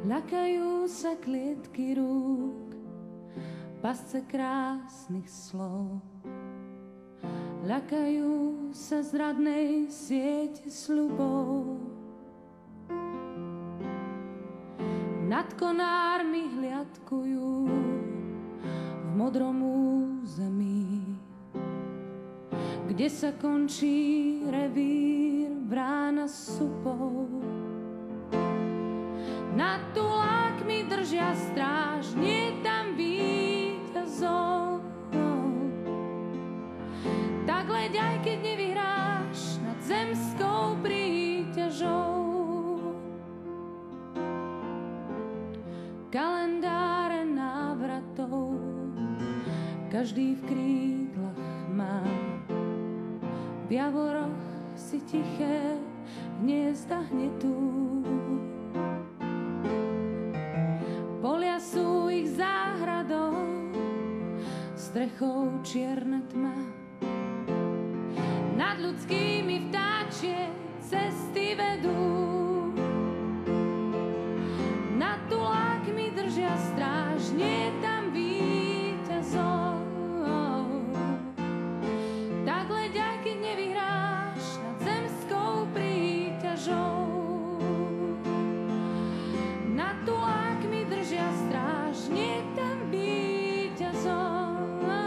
Ľakajú sa klietky rúk, pasce krásnych slov. Ľakajú sa zradnej siete sľubov. Nad konármi hliadkujú v modrom území, kde sa končí revír brána supov. Nad tulákmi držia stráž, nie tam víťazov. Tak leď, aj keď nevyhráš nad zemskou príťažou. Kalendáre návratov každý v krídlach má. V javoroch si tiché hniezda hnetú. Polia sú ich záhradou, strechou čierna tma. Nad ľudskými vtáčie cesty vedú. Nad tulákmi držia stráž, nie tam víťazov. Tak leď, aj keď nevyhráš nad zemskou príťažou. Nad tulákmi držia stráž, nie tam víťazov.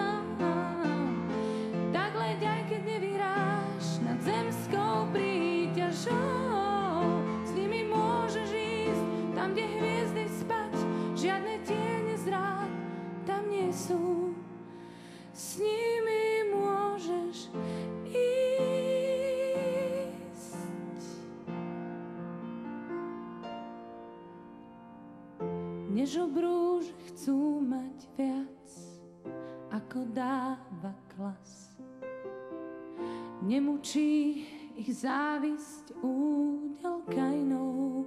Tak leď, aj keď nevyhráš nad zemskou príťažou. S nimi môžeš ísť tam, kde hviezdy spať, žiadne tiene zrád tam nie sú. S nimi môžeš ísť. Než obrúž chcú mať viac, ako dáva klas. Nemučí ich závisť údel Kainov.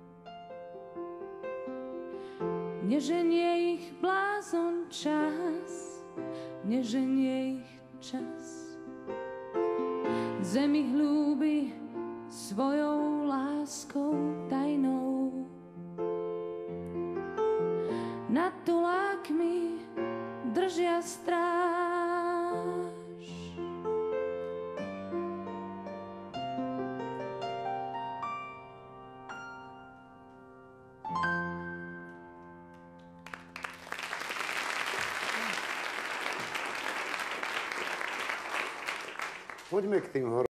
Neženie ich blázon čas, neženie ich čas. Zemi hľúbi svojou láskou tajnou. Nad tulákmi držia stráž. Poďme k tým